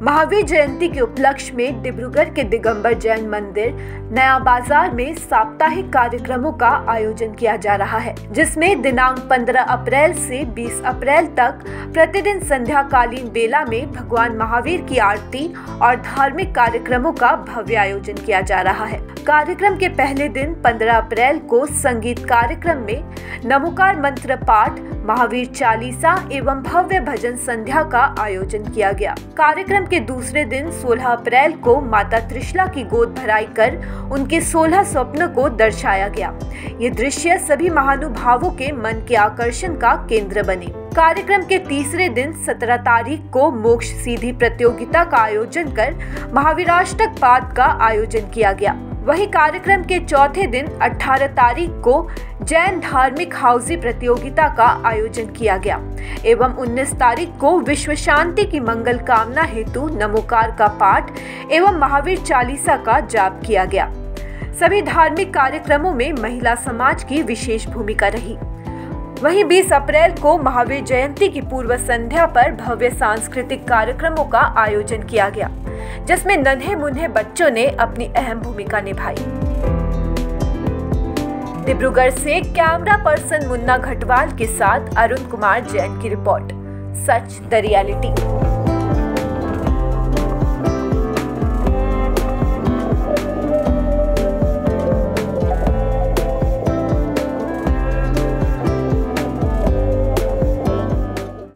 महावीर जयंती के उपलक्ष्य में डिब्रूगढ़ के दिगंबर जैन मंदिर नया बाजार में साप्ताहिक कार्यक्रमों का आयोजन किया जा रहा है, जिसमें दिनांक 15 अप्रैल से 20 अप्रैल तक प्रतिदिन संध्याकालीन बेला में भगवान महावीर की आरती और धार्मिक कार्यक्रमों का भव्य आयोजन किया जा रहा है। कार्यक्रम के पहले दिन 15 अप्रैल को संगीत कार्यक्रम में नमोकार मंत्र पाठ, महावीर चालीसा एवं भव्य भजन संध्या का आयोजन किया गया। कार्यक्रम के दूसरे दिन 16 अप्रैल को माता त्रिशला की गोद भराई कर उनके 16 स्वप्नों को दर्शाया गया। ये दृश्य सभी महानुभावों के मन के आकर्षण का केंद्र बने। कार्यक्रम के तीसरे दिन 17 तारीख को मोक्ष सीधी प्रतियोगिता का आयोजन कर महावीराष्टक पाठ का आयोजन किया गया। वही कार्यक्रम के चौथे दिन 18 तारीख को जैन धार्मिक हाउसी प्रतियोगिता का आयोजन किया गया एवं 19 तारीख को विश्व शांति की मंगल कामना हेतु नमोकार का पाठ एवं महावीर चालीसा का जाप किया गया। सभी धार्मिक कार्यक्रमों में महिला समाज की विशेष भूमिका रही। वहीं 20 अप्रैल को महावीर जयंती की पूर्व संध्या पर भव्य सांस्कृतिक कार्यक्रमों का आयोजन किया गया, जिसमें नन्हे मुन्ने बच्चों ने अपनी अहम भूमिका निभाई। डिब्रूगढ़ से कैमरा पर्सन मुन्ना घटवाल के साथ अरुण कुमार जैन की रिपोर्ट। Such the reality.